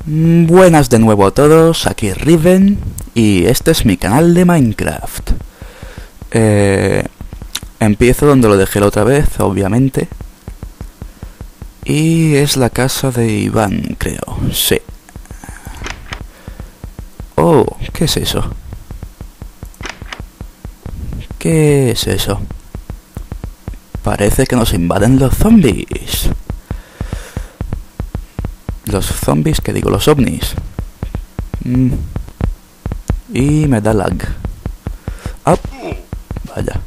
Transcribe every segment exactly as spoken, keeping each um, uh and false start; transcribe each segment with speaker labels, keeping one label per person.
Speaker 1: Buenas de nuevo a todos, aquí Riven y este es mi canal de Minecraft. Eh, empiezo donde lo dejé la otra vez, obviamente. Y es la casa de Iván, creo, sí. Oh, ¿qué es eso? ¿Qué es eso? Parece que nos invaden los zombies. Los zombies, que digo, los ovnis. Mm. Y me da lag. Ah, vaya.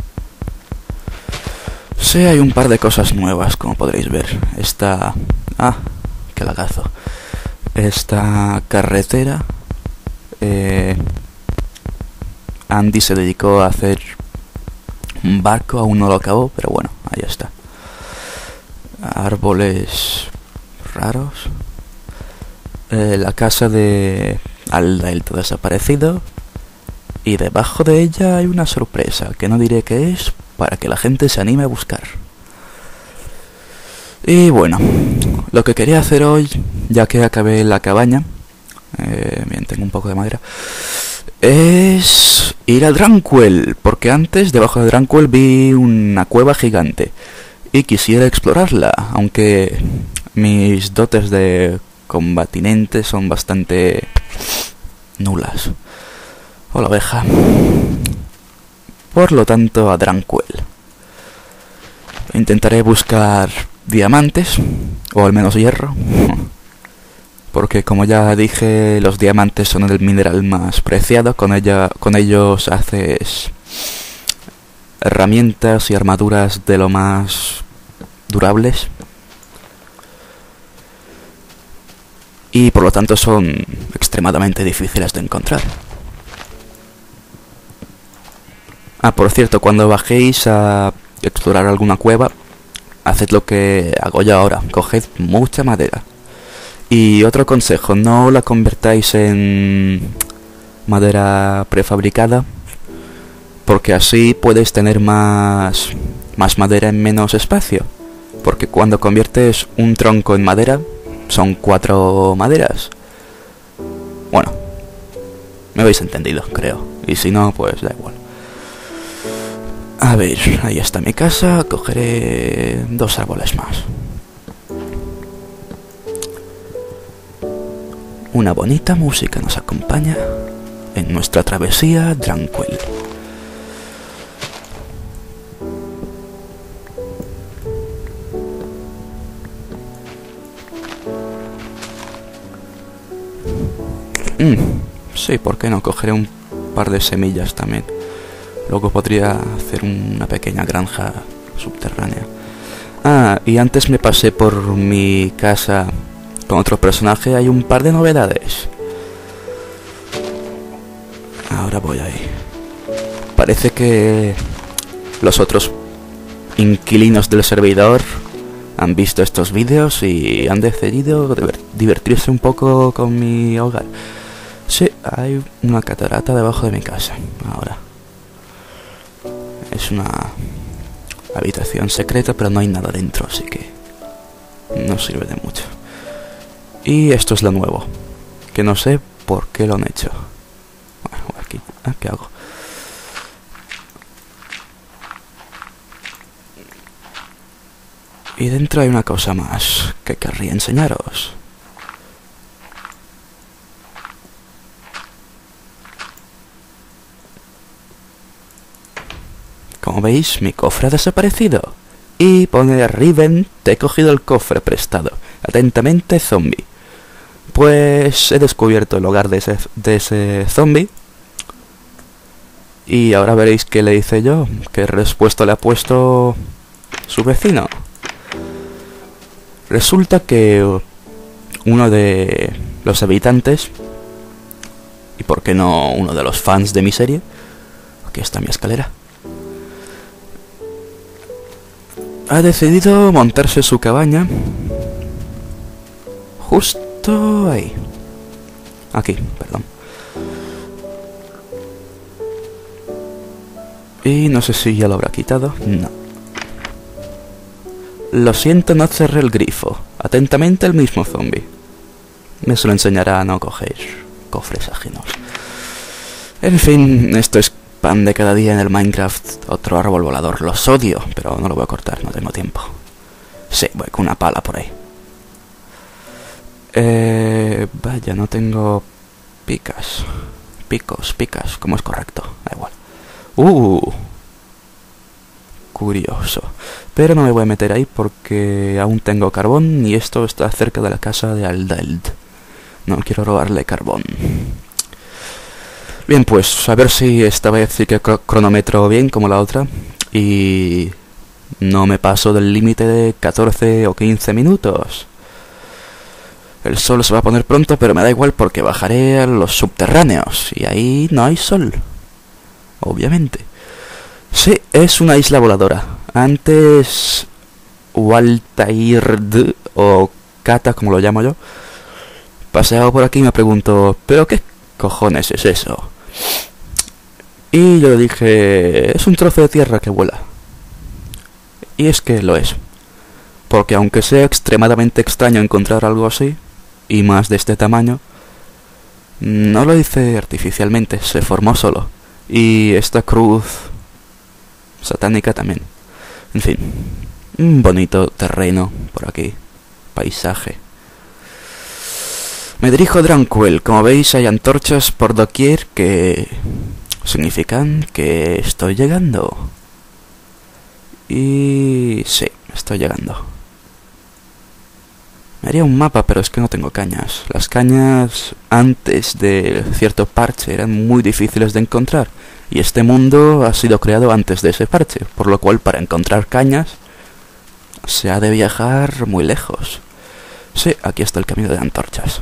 Speaker 1: Sí, hay un par de cosas nuevas, como podréis ver. Esta... Ah, qué lagazo. Esta carretera... Eh... Andy se dedicó a hacer un barco, aún no lo acabó, pero bueno, ahí está. Árboles raros. Eh, la casa de Alda, el todo desaparecido. Y debajo de ella hay una sorpresa, que no diré qué es, para que la gente se anime a buscar. Y bueno, lo que quería hacer hoy, ya que acabé la cabaña, eh, bien, tengo un poco de madera, es ir a Drankwell, porque antes debajo de Drankwell vi una cueva gigante y quisiera explorarla, aunque mis dotes de combatinente son bastante nulas. Hola, oveja. Por lo tanto, a Drankwell. Intentaré buscar diamantes, o al menos hierro, porque como ya dije, los diamantes son el mineral más preciado. Con ella, con ellos haces herramientas y armaduras de lo más durables. Y por lo tanto son extremadamente difíciles de encontrar. Ah, por cierto, cuando bajéis a explorar alguna cueva, haced lo que hago yo ahora, coged mucha madera. Y otro consejo, no la convertáis en madera prefabricada, porque así puedes tener más, más madera en menos espacio. Porque cuando conviertes un tronco en madera, son cuatro maderas. Bueno, me habéis entendido, creo. Y si no, pues da igual. A ver, ahí está mi casa. Cogeré dos árboles más. Una bonita música nos acompaña en nuestra travesía a Drankwell. Mm, sí, ¿por qué no? Cogeré un par de semillas también. Luego podría hacer una pequeña granja subterránea. Ah, y antes me pasé por mi casa con otro personaje. Hay un par de novedades. Ahora voy ahí. Parece que los otros inquilinos del servidor han visto estos vídeos y han decidido divertirse un poco con mi hogar. Sí, hay una catarata debajo de mi casa. Ahora. Es una habitación secreta, pero no hay nada dentro, así que no sirve de mucho. Y esto es lo nuevo, que no sé por qué lo han hecho. Bueno, aquí, ah, ¿qué hago? Y dentro hay una cosa más que querría enseñaros. Como veis, mi cofre ha desaparecido. Y pone Riven, te he cogido el cofre prestado. Atentamente, zombie. Pues he descubierto el hogar de ese, de ese zombie. Y ahora veréis qué le hice yo. ¿Qué respuesta le ha puesto su vecino? Resulta que uno de los habitantes, y por qué no uno de los fans de mi serie, aquí está mi escalera, ha decidido montarse su cabaña justo ahí. Aquí, perdón. Y no sé si ya lo habrá quitado. No. Lo siento, no cerré el grifo. Atentamente el mismo zombie. Eso lo enseñará a no coger cofres ajenos. En fin, esto es pan de cada día en el Minecraft. Otro árbol volador. Los odio, pero no lo voy a cortar, no tengo tiempo. Sí, voy con una pala por ahí. Eh, vaya, no tengo picas. Picos, picas, como es correcto. Da igual. Uh, curioso. Pero no me voy a meter ahí porque aún tengo carbón y esto está cerca de la casa de Aldeld. No quiero robarle carbón. Bien, pues a ver si esta vez sí que cr cronometro bien como la otra y no me paso del límite de catorce o quince minutos. El sol se va a poner pronto, pero me da igual porque bajaré a los subterráneos y ahí no hay sol. Obviamente. Sí, es una isla voladora. Antes Waltaird o Kata, como lo llamo yo, paseaba por aquí y me preguntó, ¿pero qué cojones es eso? Y yo le dije, es un trozo de tierra que vuela. Y es que lo es. Porque aunque sea extremadamente extraño encontrar algo así, y más de este tamaño, no lo hice artificialmente, se formó solo. Y esta cruz satánica también. En fin, un bonito terreno por aquí, paisaje. Me dirijo a Dranquil. Como veis hay antorchas por doquier que significan que estoy llegando. Y sí, estoy llegando. Me haría un mapa, pero es que no tengo cañas. Las cañas antes de cierto parche eran muy difíciles de encontrar. Y este mundo ha sido creado antes de ese parche, por lo cual para encontrar cañas se ha de viajar muy lejos. Sí, aquí está el camino de antorchas.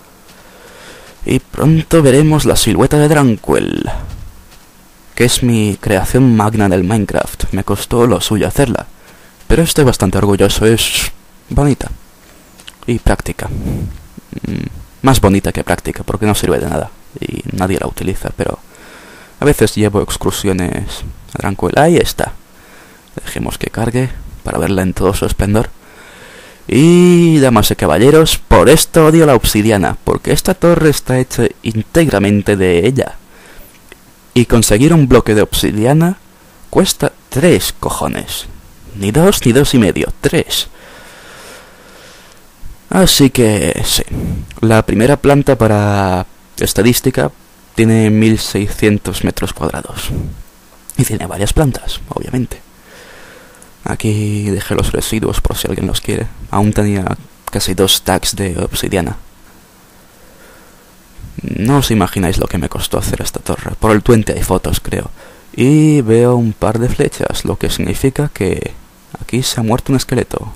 Speaker 1: Y pronto veremos la silueta de Dranquil, que es mi creación magna del Minecraft. Me costó lo suyo hacerla, pero estoy bastante orgulloso, es bonita. Y práctica. Más bonita que práctica, porque no sirve de nada. Y nadie la utiliza, pero a veces llevo excursiones a Dranquil. Ahí está. Dejemos que cargue para verla en todo su esplendor. Y, damas y caballeros, por esto odio la obsidiana, porque esta torre está hecha íntegramente de ella. Y conseguir un bloque de obsidiana cuesta tres cojones. Ni dos, ni dos y medio, tres. Así que, sí. La primera planta para estadística tiene mil seiscientos metros cuadrados. Y tiene varias plantas, obviamente. Aquí dejé los residuos por si alguien los quiere. Aún tenía casi dos stacks de obsidiana. No os imagináis lo que me costó hacer esta torre. Por el veinte hay fotos, creo. Y veo un par de flechas, lo que significa que aquí se ha muerto un esqueleto.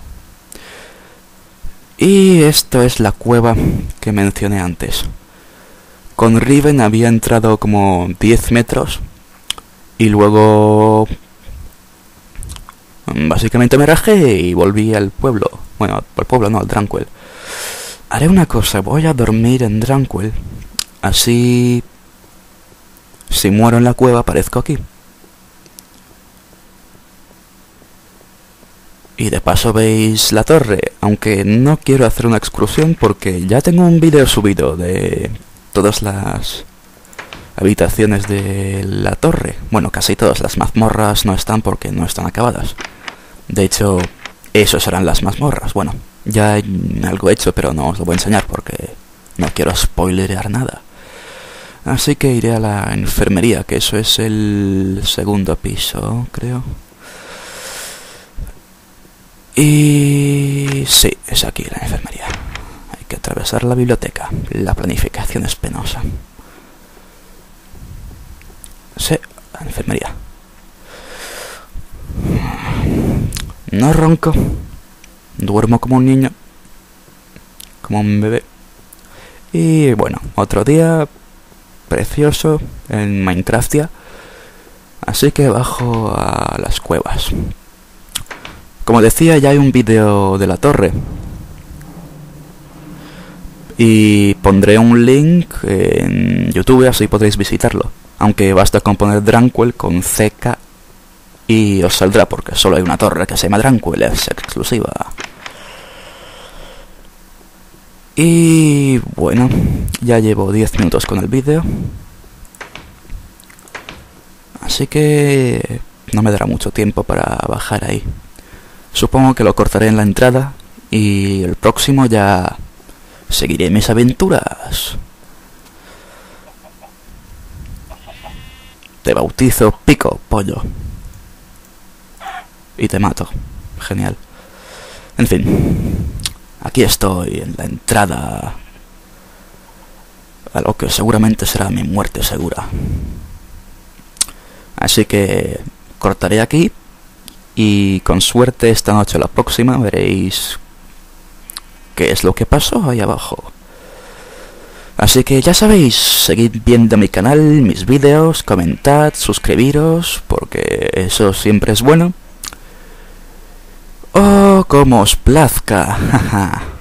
Speaker 1: Y esto es la cueva que mencioné antes. Con Riven había entrado como diez metros y luego básicamente me rajé y volví al pueblo. Bueno, al pueblo no, al Dranquil. Haré una cosa, voy a dormir en Dranquil. Así, si muero en la cueva, aparezco aquí. Y de paso veis la torre, aunque no quiero hacer una excursión porque ya tengo un vídeo subido de todas las habitaciones de la torre. Bueno, casi todas las mazmorras no están porque no están acabadas. De hecho, esos serán las mazmorras. Bueno, ya hay algo hecho, pero no os lo voy a enseñar porque no quiero spoilerear nada. Así que iré a la enfermería, que eso es el segundo piso, creo. Y sí, es aquí la enfermería. Hay que atravesar la biblioteca. La planificación es penosa. Sí, la enfermería. No ronco. Duermo como un niño. Como un bebé. Y bueno, otro día precioso en Minecraftia. Así que bajo a las cuevas. Como decía, ya hay un vídeo de la torre. Y pondré un link en YouTube, así podréis visitarlo. Aunque basta con poner Dranquil con C K y os saldrá, porque solo hay una torre que se llama Dranquil, es exclusiva. Y bueno, ya llevo diez minutos con el vídeo, así que no me dará mucho tiempo para bajar ahí. Supongo que lo cortaré en la entrada y el próximo ya seguiré mis aventuras. Te bautizo, pico, pollo. Y te mato. Genial. En fin, aquí estoy en la entrada a lo que seguramente será mi muerte segura. Así que cortaré aquí y con suerte esta noche o la próxima veréis qué es lo que pasó ahí abajo. Así que ya sabéis, seguid viendo mi canal, mis vídeos, comentad, suscribiros, porque eso siempre es bueno. Oh, como os plazca, jaja.